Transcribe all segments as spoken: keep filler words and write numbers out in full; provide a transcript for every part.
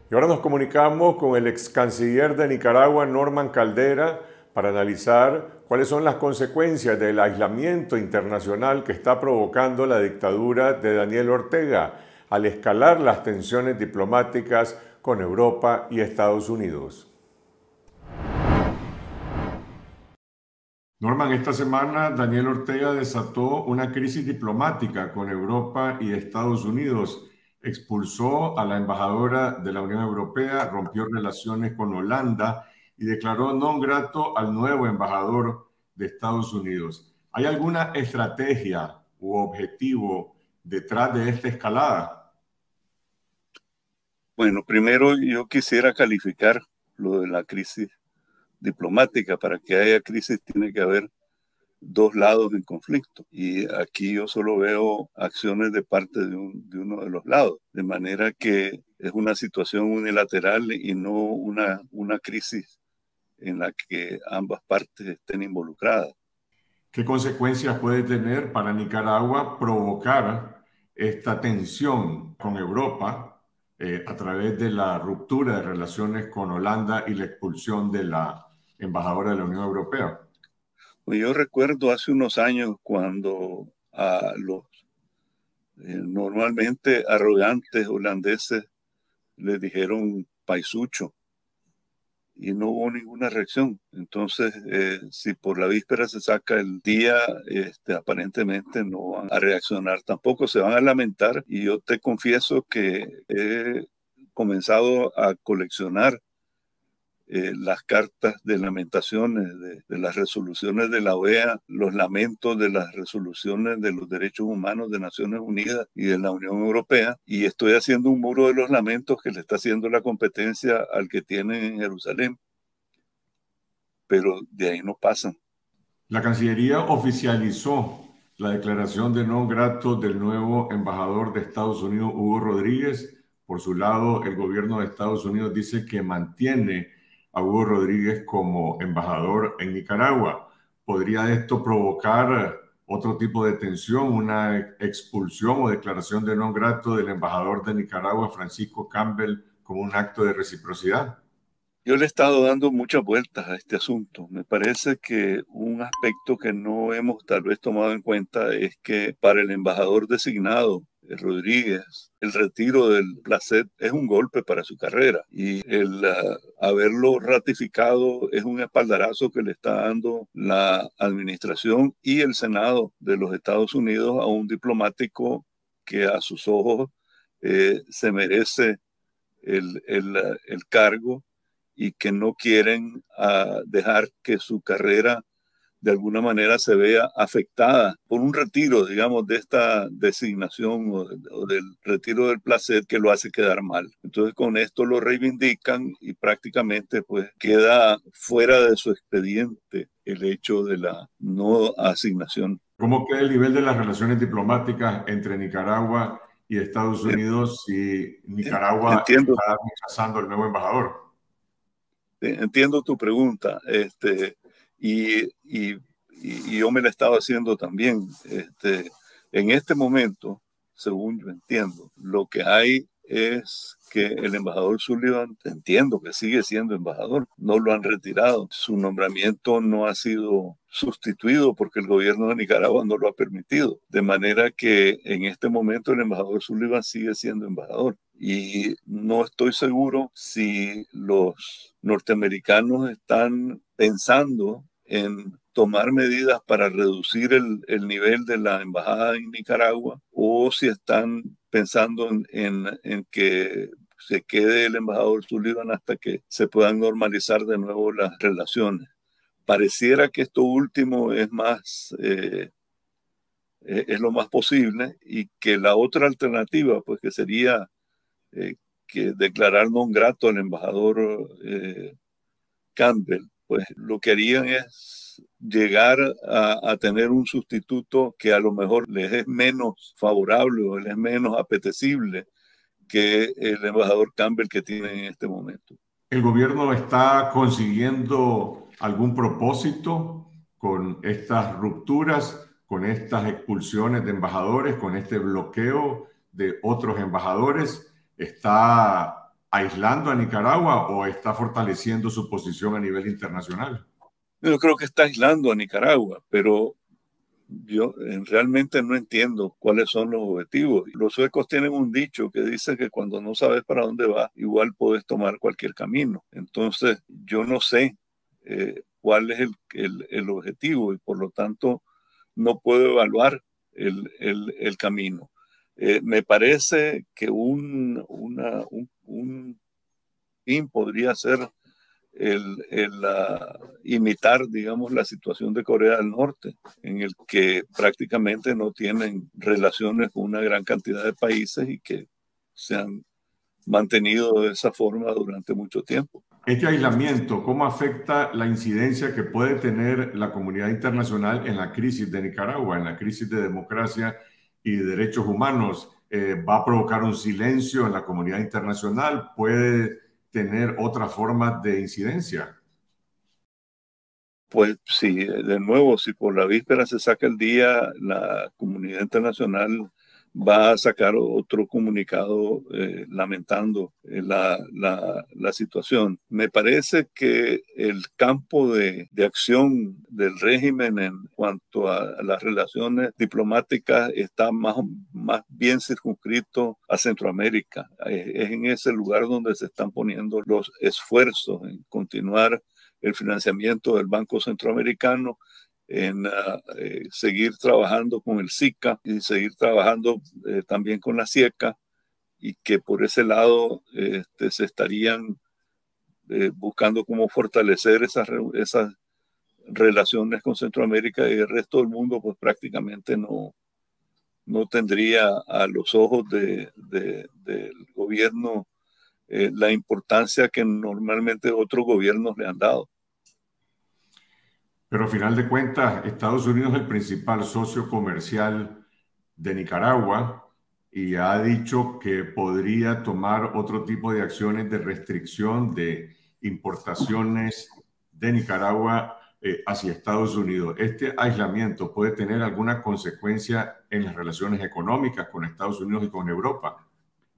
Y ahora nos comunicamos con el ex canciller de Nicaragua, Norman Caldera, para analizar cuáles son las consecuencias del aislamiento internacional que está provocando la dictadura de Daniel Ortega al escalar las tensiones diplomáticas con Europa y Estados Unidos. Norman, esta semana Daniel Ortega desató una crisis diplomática con Europa y Estados Unidos. Expulsó a la embajadora de la Unión Europea, rompió relaciones con Holanda y declaró non grato al nuevo embajador de Estados Unidos. ¿Hay alguna estrategia u objetivo detrás de esta escalada? Bueno, primero yo quisiera calificar lo de la crisis diplomática. Para que haya crisis tiene que haber dos lados en conflicto. Y aquí yo solo veo acciones de parte de, un, de uno de los lados. De manera que es una situación unilateral y no una, una crisis en la que ambas partes estén involucradas. ¿Qué consecuencias puede tener para Nicaragua provocar esta tensión con Europa eh, a través de la ruptura de relaciones con Holanda y la expulsión de la embajadora de la Unión Europea? Pues yo recuerdo hace unos años cuando a los eh, normalmente arrogantes holandeses les dijeron paisucho y no hubo ninguna reacción. Entonces, eh, si por la víspera se saca el día, este, aparentemente no van a reaccionar tampoco, se van a lamentar. Y yo te confieso que he comenzado a coleccionar eh, las cartas de lamentaciones de, de las resoluciones de la O E A, los lamentos de las resoluciones de los derechos humanos de Naciones Unidas y de la Unión Europea, y estoy haciendo un muro de los lamentos que le está haciendo la competencia al que tienen en Jerusalén, pero de ahí no pasan. La Cancillería oficializó la declaración de non grato del nuevo embajador de Estados Unidos, Hugo Rodríguez. Por su lado, el gobierno de Estados Unidos dice que mantiene a Hugo Rodríguez como embajador en Nicaragua. ¿Podría esto provocar otro tipo de tensión, una expulsión o declaración de non grato del embajador de Nicaragua, Francisco Campbell, como un acto de reciprocidad? Yo le he estado dando muchas vueltas a este asunto. Me parece que un aspecto que no hemos tal vez tomado en cuenta es que para el embajador designado, eh, Rodríguez, el retiro del Placet es un golpe para su carrera, y el uh, haberlo ratificado es un espaldarazo que le está dando la administración y el Senado de los Estados Unidos a un diplomático que a sus ojos eh, se merece el, el, uh, el cargo, y que no quieren uh, dejar que su carrera de alguna manera se vea afectada por un retiro, digamos, de esta designación o, o del retiro del placer que lo hace quedar mal. Entonces con esto lo reivindican y prácticamente pues queda fuera de su expediente el hecho de la no asignación. ¿Cómo queda el nivel de las relaciones diplomáticas entre Nicaragua y Estados Unidos si Nicaragua Entiendo, está rechazando al nuevo embajador? entiendo tu pregunta, este, y, y, y yo me la estaba haciendo también. Este, en este momento, según yo entiendo, lo que hay es que el embajador Sullivan, entiendo que sigue siendo embajador, no lo han retirado, su nombramiento no ha sido sustituido porque el gobierno de Nicaragua no lo ha permitido, de manera que en este momento el embajador Sullivan sigue siendo embajador. Y no estoy seguro si los norteamericanos están pensando en tomar medidas para reducir el, el nivel de la embajada en Nicaragua, o si están pensando en, en, en que se quede el embajador Sullivan hasta que se puedan normalizar de nuevo las relaciones. Pareciera que esto último es más... Eh, es lo más posible, y que la otra alternativa, pues que sería eh, que declarar non grato al embajador eh, Campbell, pues lo que harían es llegar a, a, tener un sustituto que a lo mejor les es menos favorable o les es menos apetecible que el embajador Campbell que tienen en este momento. ¿El gobierno está consiguiendo algún propósito con estas rupturas, con estas expulsiones de embajadores, con este bloqueo de otros embajadores? ¿Está aislando a Nicaragua o está fortaleciendo su posición a nivel internacional? Yo creo que está aislando a Nicaragua, pero yo eh, realmente no entiendo cuáles son los objetivos. Los suecos tienen un dicho que dice que cuando no sabes para dónde vas, igual puedes tomar cualquier camino. Entonces, yo no sé eh, cuál es el, el, el objetivo y por lo tanto no puedo evaluar el, el, el camino. Eh, me parece que un, una, un, un fin podría ser el, el uh, imitar, digamos, la situación de Corea del Norte, en el que prácticamente no tienen relaciones con una gran cantidad de países y que se han mantenido de esa forma durante mucho tiempo. Este aislamiento, ¿cómo afecta la incidencia que puede tener la comunidad internacional en la crisis de Nicaragua, en la crisis de democracia y de derechos humanos? Eh, ¿Va a provocar un silencio en la comunidad internacional? ¿Puede tener otras formas de incidencia? Pues sí, de nuevo, si por la víspera se saca el día, la comunidad internacional va a sacar otro comunicado eh, lamentando eh, la, la, la situación. Me parece que el campo de, de acción del régimen en cuanto a, a las relaciones diplomáticas está más, más bien circunscrito a Centroamérica. Es, es en ese lugar donde se están poniendo los esfuerzos en continuar el financiamiento del Banco Centroamericano, en uh, eh, seguir trabajando con el SICA y seguir trabajando eh, también con la SIECA, y que por ese lado eh, este, se estarían eh, buscando cómo fortalecer esas, esas relaciones con Centroamérica, y el resto del mundo pues prácticamente no, no tendría a los ojos de, de, del gobierno eh, la importancia que normalmente otros gobiernos le han dado. Pero a final de cuentas, Estados Unidos es el principal socio comercial de Nicaragua y ha dicho que podría tomar otro tipo de acciones de restricción de importaciones de Nicaragua eh, hacia Estados Unidos. ¿Este aislamiento puede tener alguna consecuencia en las relaciones económicas con Estados Unidos y con Europa?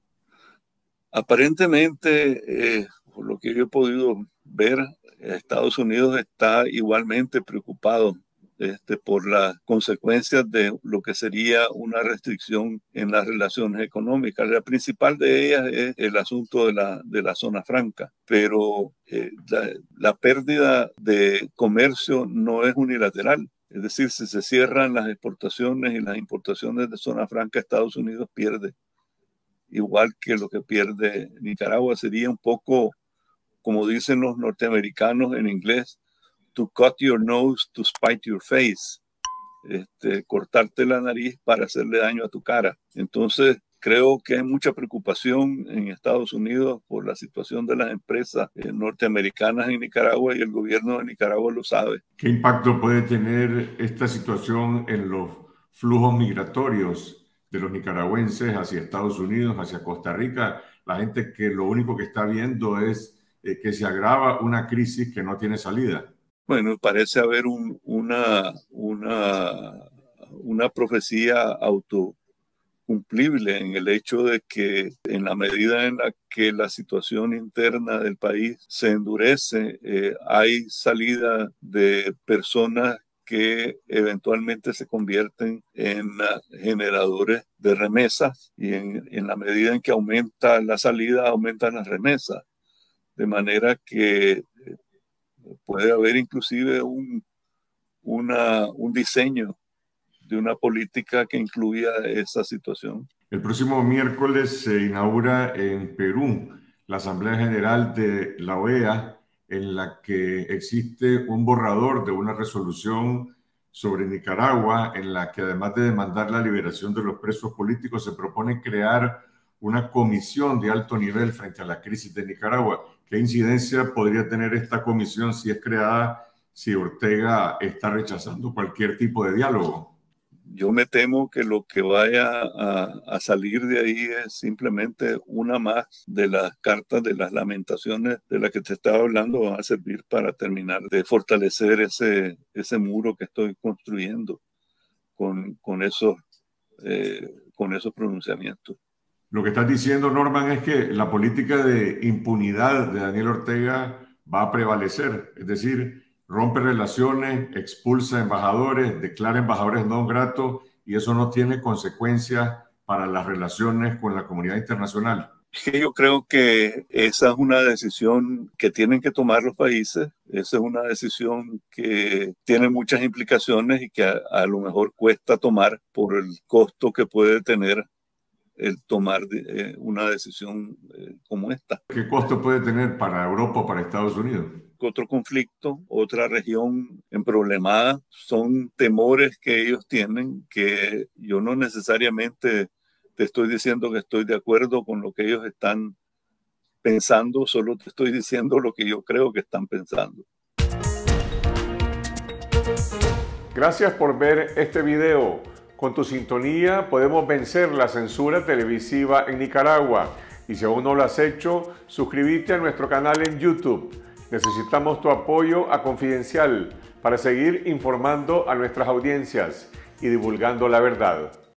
Aparentemente, eh, por lo que yo he podido ver, Estados Unidos está igualmente preocupado este, por las consecuencias de lo que sería una restricción en las relaciones económicas. La principal de ellas es el asunto de la, de la zona franca, pero eh, la, la pérdida de comercio no es unilateral. Es decir, si se cierran las exportaciones y las importaciones de zona franca, Estados Unidos pierde. Igual que lo que pierde Nicaragua. Sería un poco, como dicen los norteamericanos en inglés, to cut your nose to spite your face. Este, cortarte la nariz para hacerle daño a tu cara. Entonces, creo que hay mucha preocupación en Estados Unidos por la situación de las empresas eh, norteamericanas en Nicaragua, y el gobierno de Nicaragua lo sabe. ¿Qué impacto puede tener esta situación en los flujos migratorios de los nicaragüenses hacia Estados Unidos, hacia Costa Rica? La gente que lo único que está viendo es eh, que se agrava una crisis que no tiene salida. Bueno, parece haber un, una, una, una profecía autocumplible en el hecho de que en la medida en la que la situación interna del país se endurece, eh, hay salida de personas que eventualmente se convierten en uh, generadores de remesas, y en, en la medida en que aumenta la salida, aumentan las remesas. De manera que puede haber inclusive un, una, un diseño de una política que incluya esa situación. El próximo miércoles se inaugura en Perú la Asamblea General de la O E A, en la que existe un borrador de una resolución sobre Nicaragua, en la que además de demandar la liberación de los presos políticos, se propone crear una comisión de alto nivel frente a la crisis de Nicaragua. ¿Qué incidencia podría tener esta comisión si es creada, si Ortega está rechazando cualquier tipo de diálogo? Yo me temo que lo que vaya a, a, salir de ahí es simplemente una más de las cartas de las lamentaciones de las que te estaba hablando. Van a servir para terminar de fortalecer ese, ese muro que estoy construyendo con, con, esos, eh, con esos pronunciamientos. Lo que estás diciendo, Norman, es que la política de impunidad de Daniel Ortega va a prevalecer, es decir, rompe relaciones, expulsa embajadores, declara embajadores non gratos y eso no tiene consecuencias para las relaciones con la comunidad internacional. Que yo creo que esa es una decisión que tienen que tomar los países, esa es una decisión que tiene muchas implicaciones y que a, a lo mejor cuesta tomar por el costo que puede tener el tomar eh, una decisión eh, como esta. ¿Qué costo puede tener para Europa o para Estados Unidos? Otro conflicto, otra región emproblemada, son temores que ellos tienen que yo no necesariamente te estoy diciendo que estoy de acuerdo con lo que ellos están pensando, solo te estoy diciendo lo que yo creo que están pensando. Gracias por ver este video. Con tu sintonía podemos vencer la censura televisiva en Nicaragua. Y si aún no lo has hecho, suscríbete a nuestro canal en YouTube. Necesitamos tu apoyo a Confidencial para seguir informando a nuestras audiencias y divulgando la verdad.